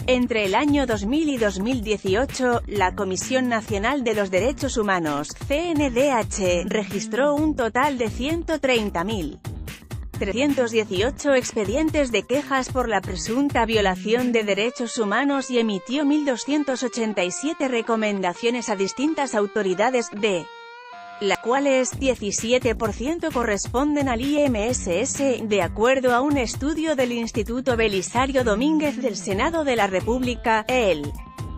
Entre el año 2000 y 2018, la Comisión Nacional de los Derechos Humanos, CNDH, registró un total de 130.318 expedientes de quejas por la presunta violación de derechos humanos y emitió 1.287 recomendaciones a distintas autoridades, de las cuales 17% corresponden al IMSS, de acuerdo a un estudio del Instituto Belisario Domínguez del Senado de la República. El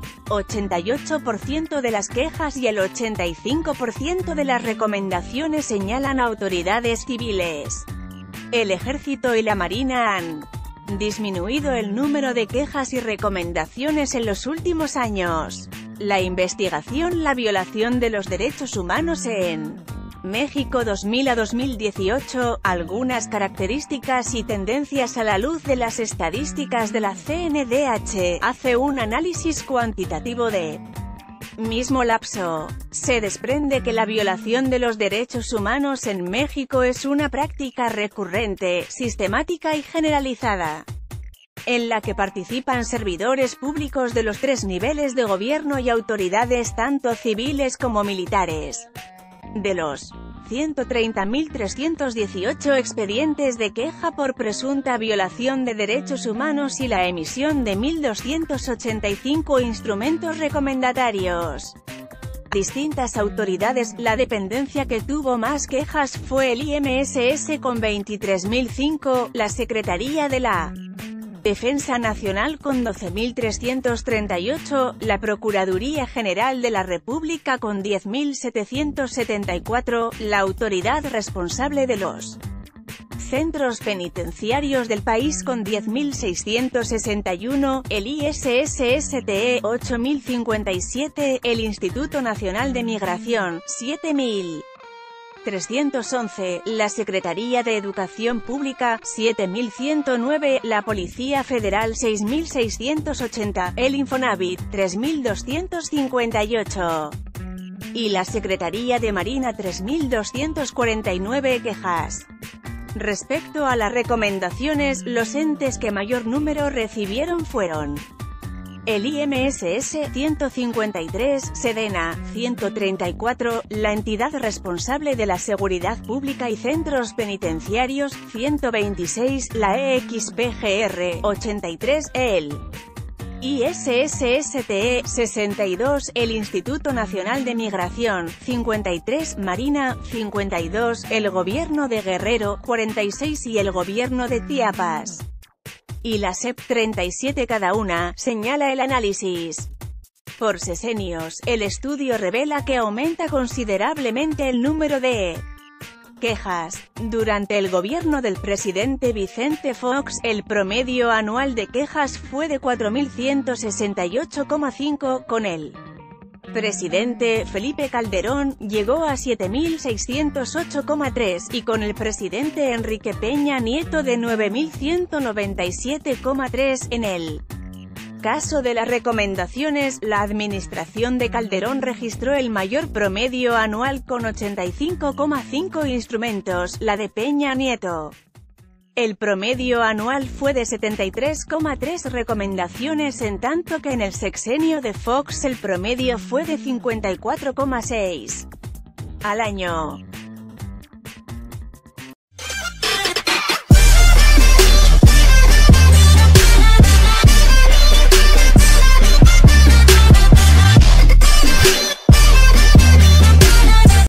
88% de las quejas y el 85% de las recomendaciones señalan a autoridades civiles. El Ejército y la Marina han disminuido el número de quejas y recomendaciones en los últimos años. La investigación La violación de los derechos humanos en México 2000 a 2018, algunas características y tendencias a la luz de las estadísticas de la CNDH, hace un análisis cuantitativo de mismo lapso. Se desprende que la violación de los derechos humanos en México es una práctica recurrente, sistemática y generalizada, en la que participan servidores públicos de los tres niveles de gobierno y autoridades tanto civiles como militares. De los 130.318 expedientes de queja por presunta violación de derechos humanos y la emisión de 1.285 instrumentos recomendatorios. Distintas autoridades, la dependencia que tuvo más quejas fue el IMSS con 23.005, la Secretaría de la Defensa Nacional con 12.338, la Procuraduría General de la República con 10.774, la autoridad responsable de los centros penitenciarios del país con 10.661, el ISSSTE 8.057, el Instituto Nacional de Migración 7.311, la Secretaría de Educación Pública 7.109, la Policía Federal 6.680, el Infonavit 3.258 y la Secretaría de Marina 3.249 quejas. Respecto a las recomendaciones, los entes que mayor número recibieron fueron el IMSS 153, Sedena 134, la entidad responsable de la seguridad pública y centros penitenciarios 126, la EXPGR 83, el ISSSTE 62, el Instituto Nacional de Migración 53, Marina 52, el Gobierno de Guerrero 46 y el Gobierno de Chiapas y la SEP 37 cada una, señala el análisis. Por sexenios, el estudio revela que aumenta considerablemente el número de quejas. Durante el gobierno del presidente Vicente Fox, el promedio anual de quejas fue de 4.168,5, con el presidente Felipe Calderón, llegó a 7.608,3, y con el presidente Enrique Peña Nieto de 9.197,3, en el caso de las recomendaciones, la administración de Calderón registró el mayor promedio anual con 85,5 instrumentos, la de Peña Nieto. El promedio anual fue de 73,3 recomendaciones, en tanto que en el sexenio de Fox el promedio fue de 54,6 al año.